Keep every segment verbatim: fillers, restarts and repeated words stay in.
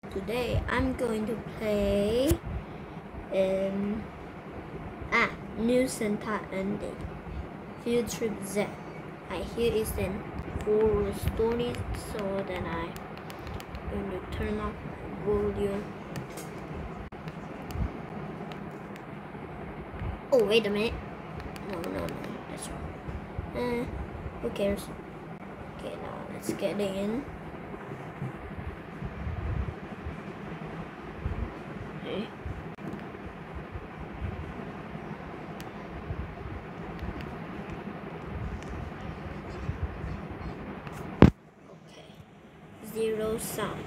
Today I'm going to play um ah new Santa ending Field Trip Z. I hear it's an horror story, so then I'm going to turn off my volume. Oh wait a minute. No no no, that's wrong. Uh, who cares? Okay, now let's get in. Okay. Okay. Zero sound.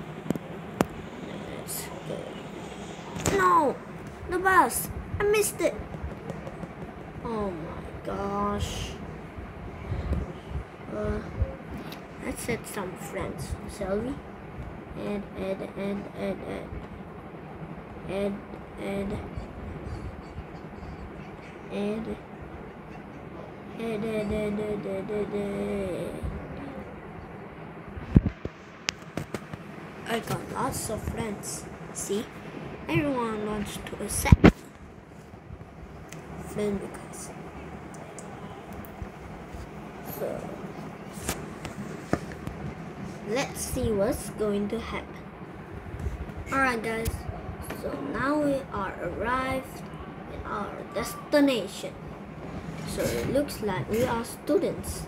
Let's go. No! The bus! I missed it! Oh my gosh. Uh, let's set some friends, shall we? Add, add, add, add, add. Add, add. Add. Add, add, add, add, add, add, add. I got lots of friends. See? Everyone wants to accept friend request. So let's see what's going to happen. Alright guys, so now we are arrived at our destination. So it looks like we are students.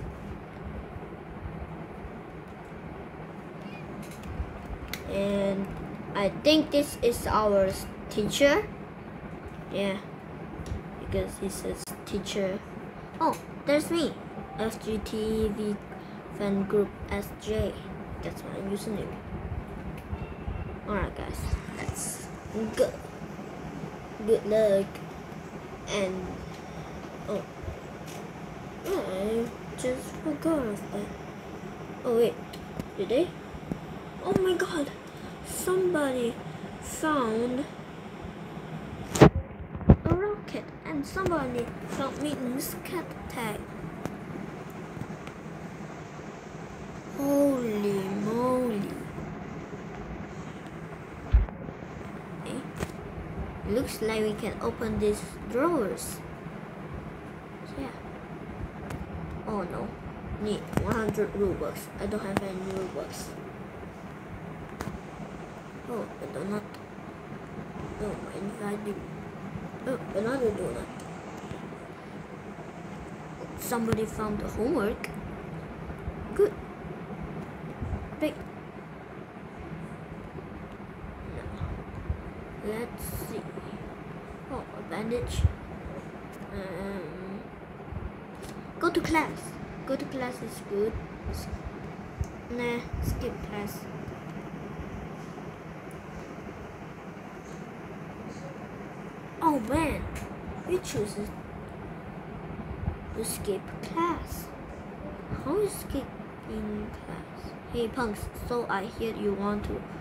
And I think this is our teacher. Yeah, because he says teacher. Oh, there's me. F G T V fan group S J. That's my username. Alright guys, let's go. Good luck. And oh, I just forgot of that. Oh wait, did they? Oh my god, somebody found a rocket and somebody found me in this cat tag. Holy moly. Okay. Looks like we can open these drawers. Yeah. Oh no. Need one hundred robux. I don't have any robux. Oh, a donut. Oh, mind if I do? Oh, another donut. Somebody found the homework. Good. Wait. No. Let's see. Oh, a bandage. Um, go to class. Go to class is good. Nah, skip class. Oh man, we choose to skip class. How is skipping class? Hey punks, so I hear you want to